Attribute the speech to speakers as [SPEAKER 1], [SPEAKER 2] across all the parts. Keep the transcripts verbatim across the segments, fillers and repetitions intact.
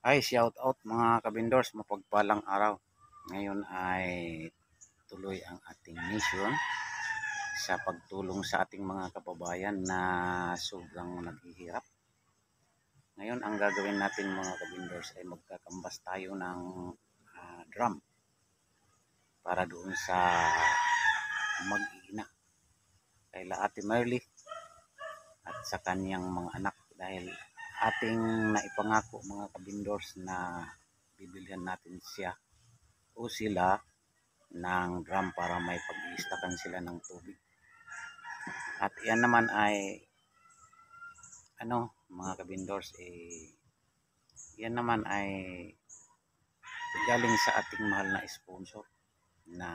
[SPEAKER 1] Hi, shout out mga kabindors, mapagpalang araw. Ngayon ay tuloy ang ating mission sa pagtulong sa ating mga kababayan na sobrang naghihirap. Ngayon ang gagawin natin mga kabindors ay magkakambas tayo ng uh, drum para doon sa mag-iina kay Ate Merly at sa kanyang mga anak, dahil ating naipangako mga kabindors na bibilhan natin siya o sila ng drum para may pag-iistakan sila ng tubig. At yan naman ay ano mga kabindors, eh yan naman ay galing sa ating mahal na sponsor na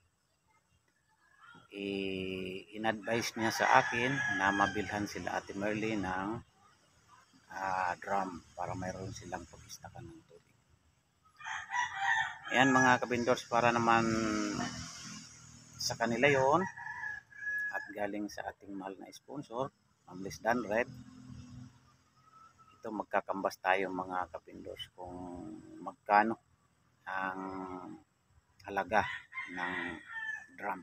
[SPEAKER 1] i-advise niya sa akin na mabilhan sila Ate Merly ng uh, drum para mayroon silang pag-istakan ng tubig. Ayan mga kabindors, para naman sa kanila yon at galing sa ating mahal na sponsor, Ma'am Liz Danred. Ito magkakambas tayo mga kabindors kung magkano ang halaga ng drum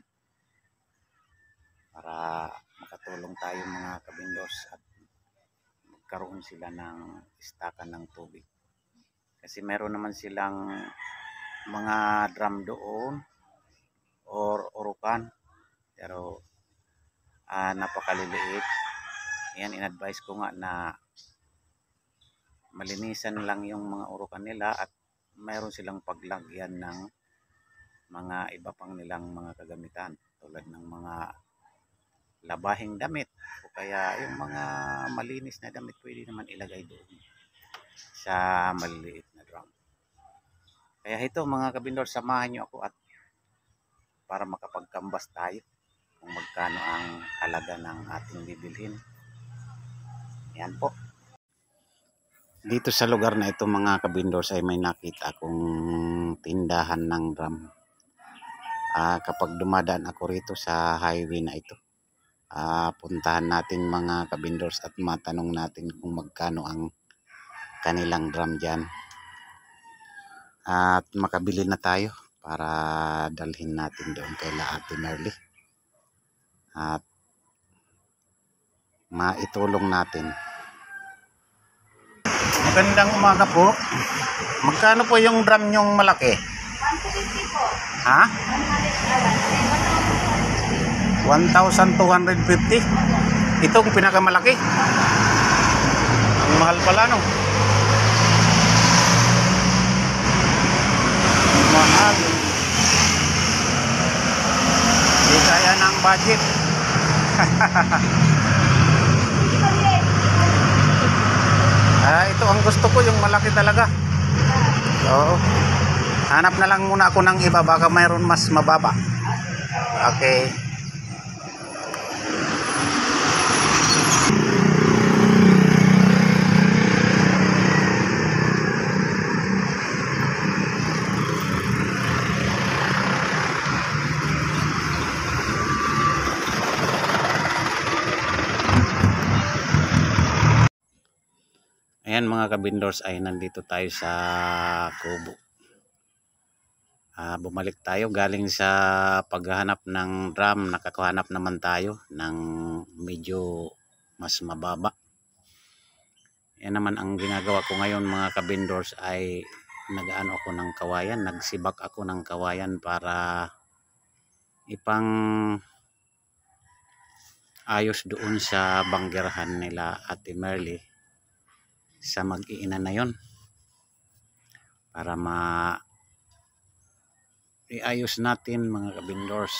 [SPEAKER 1] para makatulong tayo mga kabindors at magkaroon sila ng istakan ng tubig. Kasi meron naman silang mga drum doon or urukan, pero uh, napakaliliit. Yan, in-advise ko nga na malinisan lang yung mga urukan nila at mayroon silang paglagyan ng mga iba pang nilang mga kagamitan tulad ng mga labahing damit o kaya yung mga malinis na damit, pwede naman ilagay doon sa maliliit na drum. Kaya ito mga kabindor, samahan nyo ako at para makapagkambas tayo kung magkano ang halaga ng ating bibilhin. Yan po. Dito sa lugar na ito mga kabindors ay may nakita akong tindahan ng drum. Uh, kapag dumadaan ako rito sa highway na ito, uh, puntahan natin mga kabindors at matanong natin kung magkano ang kanilang drum dyan. At makabili na tayo para dalhin natin doon kay Ate Merly. At maitulong natin. Magandang umaga po. Magkano po yung drum nyong malaki?
[SPEAKER 2] one fifty po.
[SPEAKER 1] Ha? one thousand two hundred fifty? Itong pinakamalaki? Ang mahal pala no? Mahal. Di kaya ng budget. Ah, ito ang gusto ko, yung malaki talaga. Oo. Hanap na lang muna ako ng iba, baka mayroon mas mababa. Okay. Ayan mga kabindors, ay nandito tayo sa Kubo. Uh, bumalik tayo galing sa paghahanap ng drum. Nakakahanap naman tayo ng medyo mas mababa. Yan naman ang ginagawa ko ngayon mga kabindors, ay nag-ano ako ng kawayan, nagsibak ako ng kawayan para ipang ayos doon sa banggerahan nila Ate Merly sa mag-iina na yon, para ma iayos natin mga kabindors.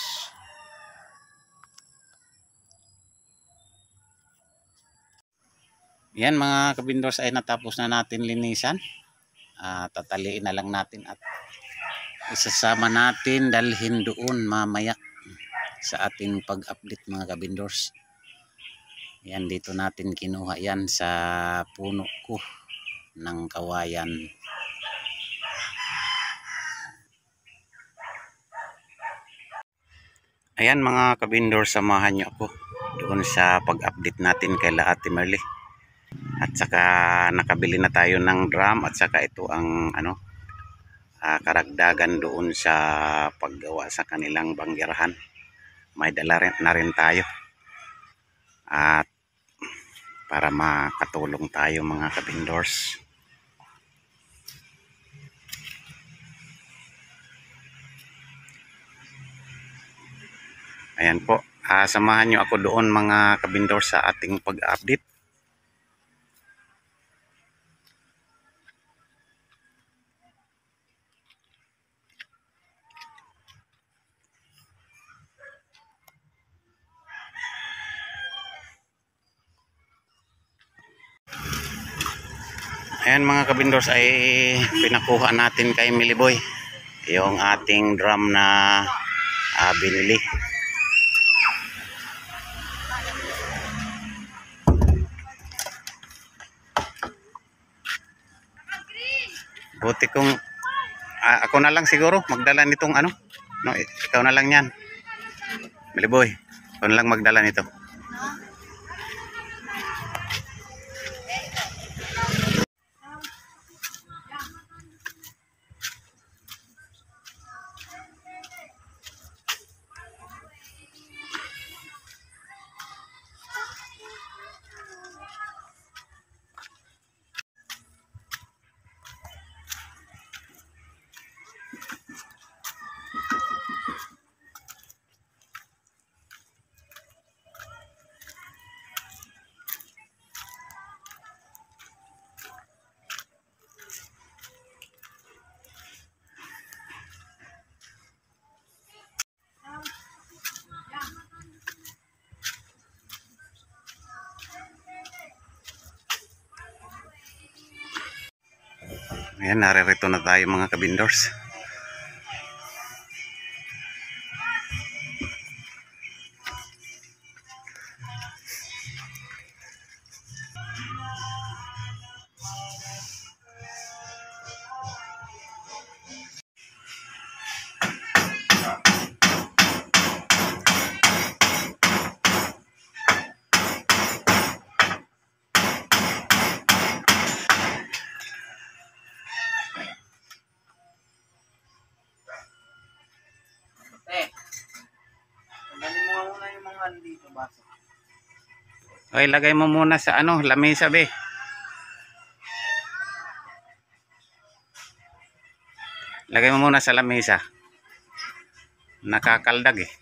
[SPEAKER 1] Yan mga kabindors, ay natapos na natin linisan. Uh, tataliin na lang natin at isasama natin dalhin doon mamaya sa ating pag-update mga kabindors. Yan, dito natin kinuha yan sa puno ko ng kawayan. Ayan mga kabindors, samahan nyo ako doon sa pag-update natin kay Ate Merly. At saka nakabili na tayo ng drum at saka ito ang ano uh, karagdagan doon sa paggawa sa kanilang banggerahan. May dala rin, na rin tayo. At para makatulong tayo mga kabindors. Ayan po, uh, samahan nyo ako doon mga kabindors sa ating pag-update. Ayan mga kabindors, ay pinakuha natin kay Miliboy yung ating drum na uh, binili. Buti kong uh, ako na lang siguro magdala nitong ano, no, ikaw na lang yan Miliboy, ikaw na lang magdala nito. Ayan, naririto na tayo mga kabindors. Okay, lagay mo muna sa ano, lamesa be. Lagay mo muna sa lamesa. Nakakaldag eh.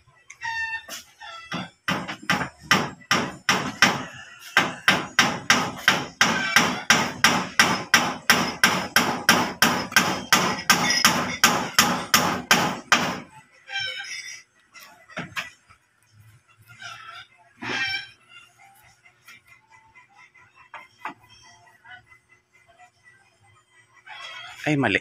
[SPEAKER 1] Ay, mali.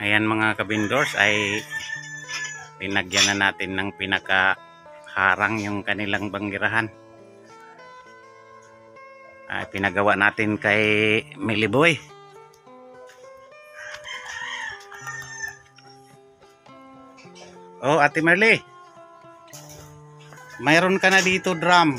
[SPEAKER 1] Ayan mga kabindors, ay pinagyan na natin ng pinakaharang yung kanilang banggirahan. Ay pinagawa natin kay Miliboy. Oh, Ate Merly, mayroon ka na dito drum.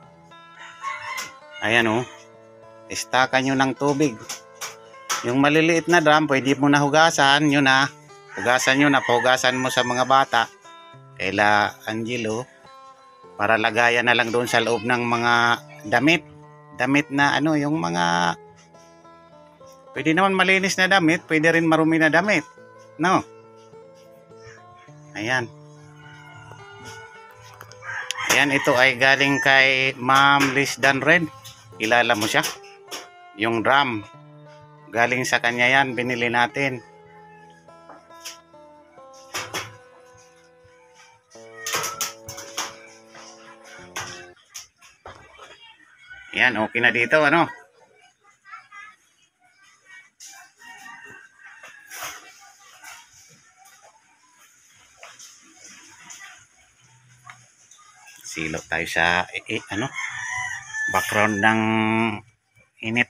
[SPEAKER 1] Ayan oh, istakan nyo ng tubig. Yung maliliit na drum, pwede mo na hugasan nyo na. Hugasan nyo na, pahugasan mo sa mga bata. Kaila Angelo, para lagayan na lang doon sa loob ng mga damit. Damit na ano, yung mga pwede naman malinis na damit, pwede rin marumi na damit. No? Ayan. Ayan, ito ay galing kay Ma'am Liz Danred. Kilala mo siya? Yung drum. Galing sa kanya yan, binili natin. Yan, okay na dito, ano? Silo tayo sa, eh, eh, ano? Background ng init.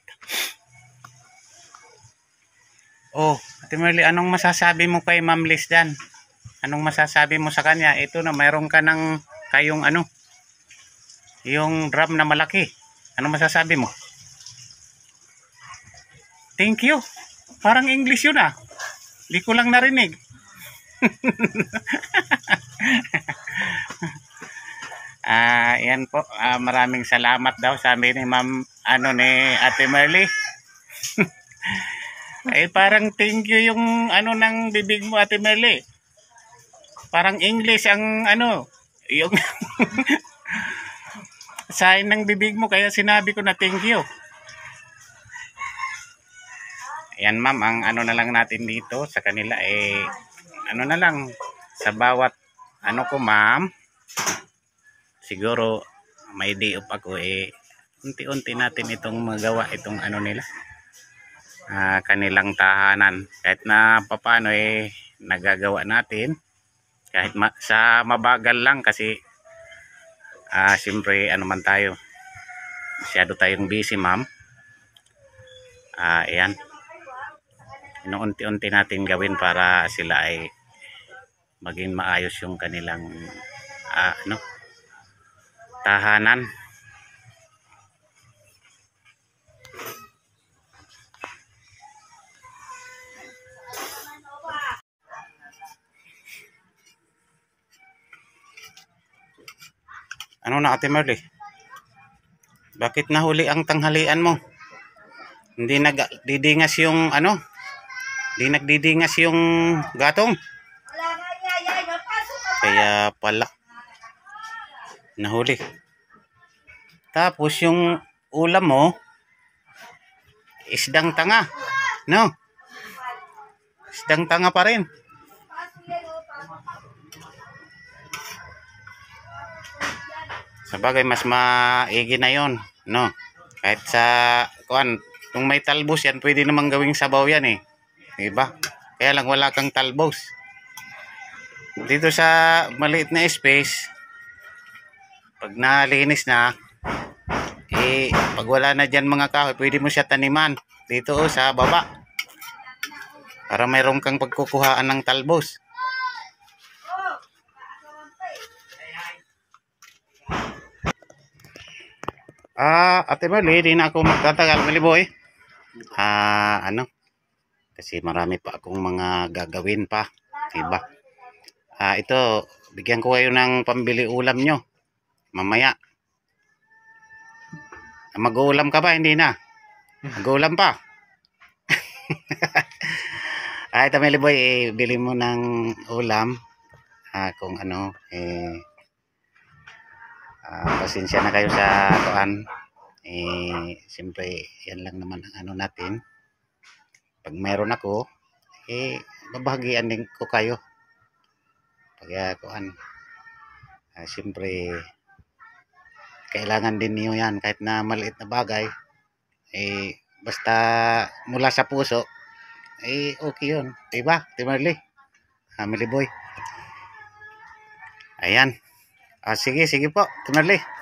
[SPEAKER 1] Oh, Ate Merly, anong masasabi mo kay Ma'am Liz Dan? Anong masasabi mo sa kanya? Ito na, mayroon ka ng kayong ano? Yung drum na malaki. Anong masasabi mo? Thank you. Parang English yun ah. Di ko lang narinig. Ah, uh, yan po. Uh, maraming salamat daw sabi ni Ma'am ano ni Ate Merly. Ay parang thank you yung ano ng bibig mo, Ate Merly. Parang English ang ano, yung sign ng bibig mo, kaya sinabi ko na thank you. Ayan ma'am, ang ano na lang natin dito sa kanila eh ano na lang sa bawat ano ko ma'am, siguro may day off ako eh unti-unti natin itong magawa itong ano nila, uh, kanilang tahanan kahit na papaano eh nagagawa natin kahit ma sa mabagal lang kasi uh, siyempre ano man tayo, masyado tayong busy ma'am. Uh, ayan, inuunti-unti natin gawin para sila ay maging maayos yung kanilang uh, ano tahanan. Ano na Ate Merly? Bakit nahuli ang tanghalian mo? Hindi nagdidingas yung ano? Hindi nagdidingas yung gatong? Kaya pala nahuli. Tapos yung ulam mo isdang tanga, no? Isdang tanga pa rin. Sabagay mas maigi na yon, no? Kahit sa kuan, kung may talbos yan, pwede namang gawing sabaw yan eh. Diba? Kaya lang wala kang talbos. Dito sa maliit na space, pag nalinis na, eh, pag wala na dyan mga kahoy, pwede mo siya taniman dito oh, sa baba. Para mayroon kang pagkukuhaan ng talbos. Ah, Ate Merly, di na ako magtatagal, Miliboy. Ah, ano? Kasi marami pa akong mga gagawin pa, diba? Ah, ito, bigyan ko kayo ng pambili ulam nyo. Mamaya. Mag-uulam ka ba? Hindi na. Mag-uulam pa. Ah, ito Miliboy, eh, bili mo ng ulam. Ah, kung ano, eh, Uh, pasensya na kayo sa tuan eh siyempre yan lang naman ang ano natin, pag mayroon ako eh babahagian din ko kayo pag tuan uh, siyempre kailangan din niyo yan kahit na maliit na bagay eh basta mula sa puso eh okay yun. Diba, Timarli? Family boy. Ayan. Ah, sige, sige po, Timarli.